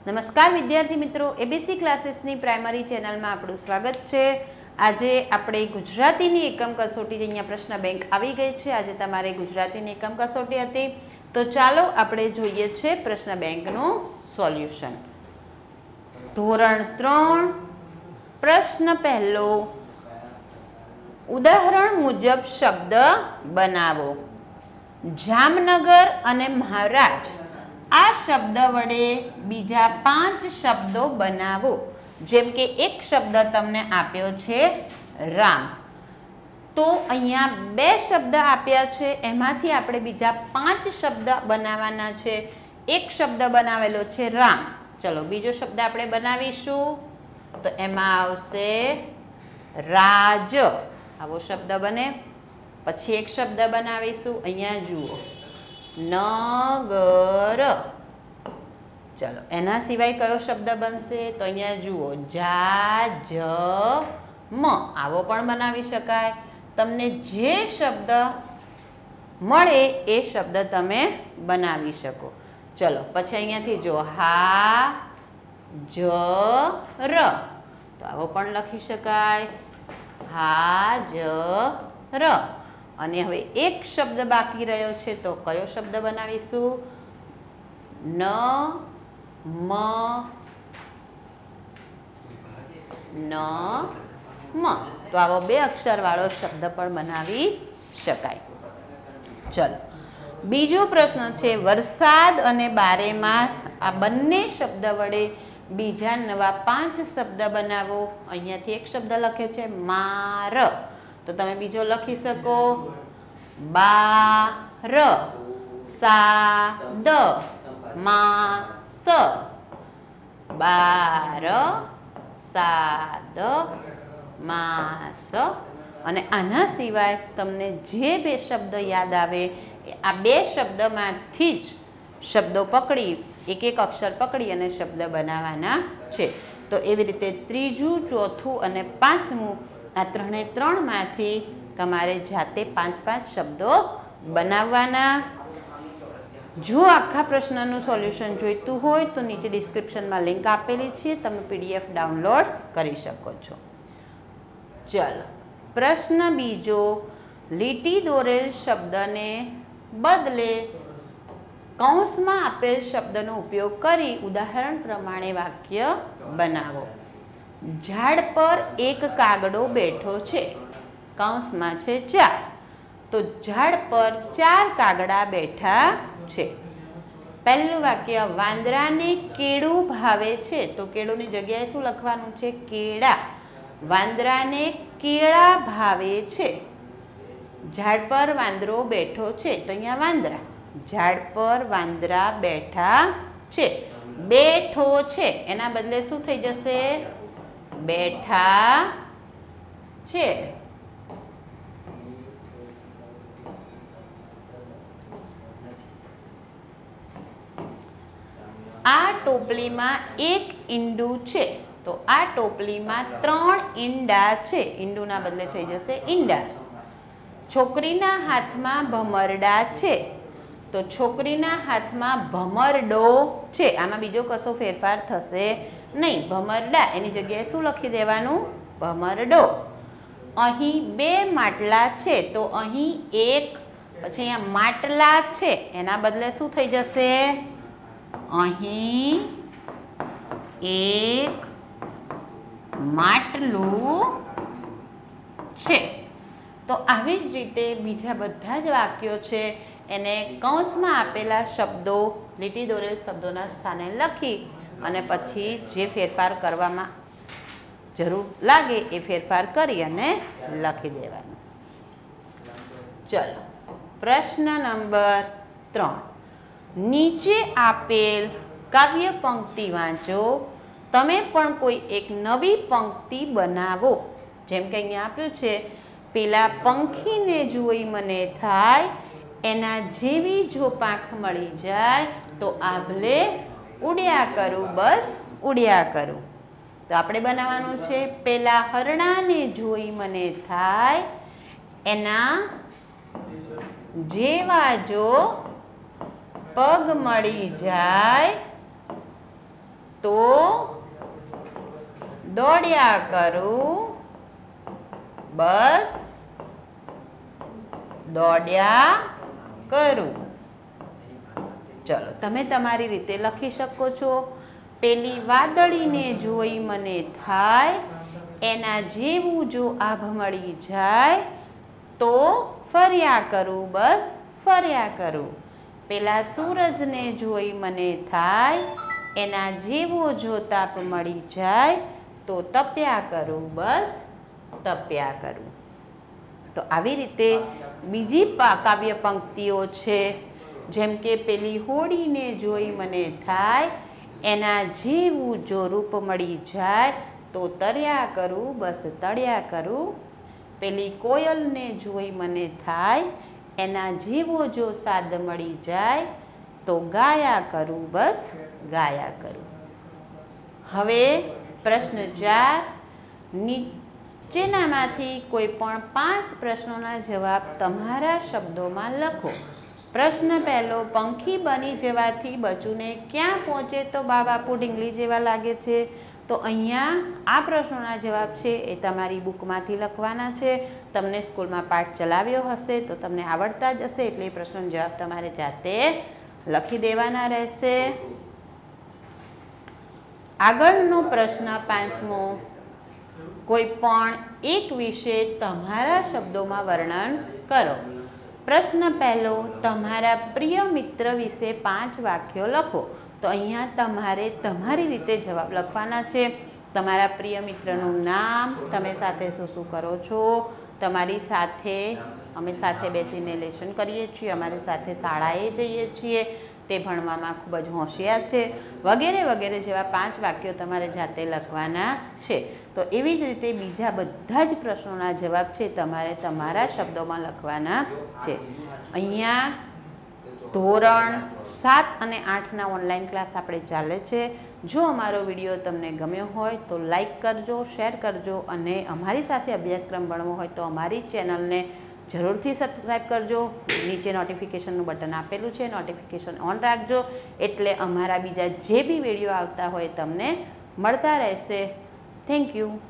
નમસ્કાર વિદ્યાર્થી મિત્રો, એબીસી ક્લાસીસની પ્રાઇમરી ચેનલમાં આપણું સ્વાગત છે। આજે આપણે ગુજરાતીની એકમ કસોટી જે અહીંયા પ્રશ્ન બેંક આવી ગઈ છે। આજે તમારે ગુજરાતીની એકમ કસોટી હતી, તો ચાલો આપણે જોઈએ છે પ્રશ્ન બેંકનું સોલ્યુશન। ધોરણ 3 પ્રશ્ન પહેલો, ઉદાહરણ મુજબ શબ્દ બનાવો। જામનગર અને મહારાજ આ શબ્દ વડે બીજા 5 શબ્દો બનાવો। જેમ કે એક શબ્દ તમને આપ્યો છે રામ, તો અહીંયા 2 શબ્દ આપ્યા છે, એમાંથી આપણે બીજા 5 શબ્દ બનાવવાના છે। એક શબ્દ બનાવેલો છે રામ, ચલો બીજો શબ્દ આપણે બનાવીશું, તો એમાં આવશે રાજ, આવો શબ્દ બને। પછી એક શબ્દ બનાવીશું, અહીંયા જુઓ નગર, ચલો એના સિવાય કયો શબ્દ બનશે, તો અહીંયા જુઓ જાજમ, આવો પણ બનાવી શકાય। તમને જે શબ્દ મળે એ શબ્દ તમે બનાવી શકો। ચલો પછી અહીંયાથી જો હાજર, તો આવો પણ લખી શકાય હાજર। અને હવે એક શબ્દ બાકી રહ્યો છે, તો કયો શબ્દ બનાવીશું, ન મ ન મ, તો આવો 2 અક્ષરવાળો શબ્દ પણ બનાવી શકાય। ચલો બીજો પ્રશ્ન છે, વરસાદ અને બારેમાસ આ બંને શબ્દ વડે બીજા નવા 5 શબ્દ બનાવો। અહીંયાથી એક શબ્દ લખે છે માર, તો તમે બીજો લખી શકો બાર સાદ માસ, બાર સાદ માસ। અને આના સિવાય તમને જે 2 શબ્દ યાદ આવે આ 2 શબ્દમાંથી જ શબ્દો પકડી એક અક્ષર પકડી અને શબ્દ બનાવવાના છે। તો એવી રીતે ત્રીજું, ચોથું અને પાંચમું આ 3 માંથી તમારે જાતે 5 શબ્દો બનાવવાના। જો આખા પ્રશ્નનું સોલ્યુશન જોઈતું હોય તો નીચે ડિસ્ક્રિપ્શનમાં લિંક આપેલી છે, તમે PDF ડાઉનલોડ કરી શકો છો। ચલો પ્રશ્ન બીજો, લીટી દોરેલ શબ્દને બદલે કૌંસમાં આપેલ શબ્દનો ઉપયોગ કરી ઉદાહરણ પ્રમાણે વાક્ય બનાવો। ઝાડ પર એક કાગડો બેઠો છે, કૌંસમાં છે 4, તો ઝાડ પર 4 કાગડા બેઠા છે। પહેલું વાક્ય, વાંદરાને કેળું ભાવે છે, તો કેળુંની જગ્યાએ શું લખવાનું છે, કેળા, વાંદરાને કેળા ભાવે છે। ઝાડ પર વાંદરો બેઠો છે, તો અહીંયા વાંદરા, ઝાડ પર વાંદરા બેઠા છે। બેઠો છે એના બદલે શું થઈ જશે, બેઠા છે। આ ટોપલીમાં 1 ઈંડું છે, તો આ ટોપલીમાં 3 ઈંડા છે, ઈંડુના બદલે થઈ જશે ઈંડા। છોકરીના હાથમાં ભમરડા છે, તો છોકરીના હાથમાં ભમરડો છે, આમાં બીજો કશો ફેરફાર થશે નહીં, ભમરડા એની જગ્યાએ શું લખી દેવાનું, ભમરડો। અહીં 2 માટલા છે, તો અહીં 1, પછી અહીંયા માટલા છે એના બદલે શું થઈ જશે, અહીં 1 માટલું છે। તો આવી જ રીતે બીજા બધા જ વાક્યો છે એને કૌંસમાં આપેલા શબ્દો લીટી દોરેલ શબ્દોના સ્થાને લખી અને પછી જે ફેરફાર કરવામાં જરૂર લાગે એ ફેરફાર કરી અને લખી દેવાનું। ચલો પ્રશ્ન નંબર 3, નીચે આપેલ કાવ્ય પંક્તિ વાંચો, તમે પણ કોઈ એક નવી પંક્તિ બનાવો। જેમ કે અહીંયા આપ્યું છે, પેલા પંખીને જોઈ મને થાય, એના જેવી જો પાંખ મળી જાય તો આભલે ઉડ્યા કરું, બસ ઉડ્યા કરું। તો આપણે બનાવવાનું છે, પેલા હરણાને જોઈ મને થાય, એના જેવા જો પગ મળી જાય તો દોડ્યા કરું, બસ દોડ્યા કરું. ચલો તમે તમારી રીતે લખી શકો છો. પેલી વાદળીને જોઈ મને થાય, એના જેવું જો આભ મળી જાય તો ફર્યા કરું, બસ ફર્યા કરું. પેલા સૂરજને જોઈ મને થાય, એના જેવો જો તાપ મળી જાય તો તપ્યા કરું, બસ તપ્યા કરું. તો આવી રીતે બીજી કાવ્ય પંક્તિઓ છે, જેમ કે પેલી હોડીને જોઈ મને થાય, એના જેવું જો રૂપ મળી જાય તો તર્યા કરું, બસ તળ્યા કરું. પેલી કોયલને જોઈ મને થાય, એના જેવો જો સાદ મળી જાય તો ગાયા કરું, બસ ગાયા કરું. હવે પ્રશ્ન 4, નીચેનામાંથી કોઈ પણ 5 પ્રશ્નોના જવાબ તમારા શબ્દોમાં લખો. પ્રશ્ન પહેલો, પંખી બની જવાથી બચુને ક્યાં પહોંચે તો બા બાપુ ઢીંગલી જેવા લાગે છે? તો અહીંયા આ પ્રશ્નોના જવાબ છે એ તમારી બુકમાંથી લખવાના છે. તમને સ્કૂલમાં પાઠ ચલાવ્યો હશે તો તમને આવડતા જ હશે, એટલે એ પ્રશ્નનો જવાબ તમારે જાતે લખી દેવાના રહેશે. આગળનો પ્રશ્ન 5મો, કોઈ પણ એક વિશે તમારા શબ્દોમાં વર્ણન કરો. પ્રશ્ન પહેલો, તમારા પ્રિય મિત્ર વિશે 5 વાક્યો લખો. તો અહીંયા તમારે તમારી રીતે જવાબ લખવાના છે. તમારા પ્રિય મિત્રનું નામ, તમે સાથે શું શું કરો છો, તમારી સાથે અમે સાથે બેસીને લેસન કરીએ છીએ, અમારી સાથે શાળાએ જઈએ છીએ, તે ભણવામાં ખૂબ જ હોશિયાર છે, વગેરે વગેરે જેવા 5 વાક્યો તમારે જાતે લખવાના છે. તો એવી જ રીતે બીજા બધા જ પ્રશ્નોના જવાબ છે તમારે તમારા શબ્દોમાં લખવાના છે. અહીંયા ધોરણ 7 અને 8ના ઓનલાઈન ક્લાસ આપણે ચાલે છે. જો અમારો વિડીયો તમને ગમ્યો હોય તો લાઈક કરજો, શેર કરજો, અને અમારી સાથે અભ્યાસક્રમ ભણવો હોય તો અમારી ચેનલને જરૂરથી સબસ્ક્રાઈબ કરજો. નીચે નોટિફિકેશનનું બટન આપેલું છે, નોટિફિકેશન ઓન રાખજો, એટલે અમારા બીજા જે બી વિડીયો આવતા હોય તમને મળતા રહેશે. Thank you.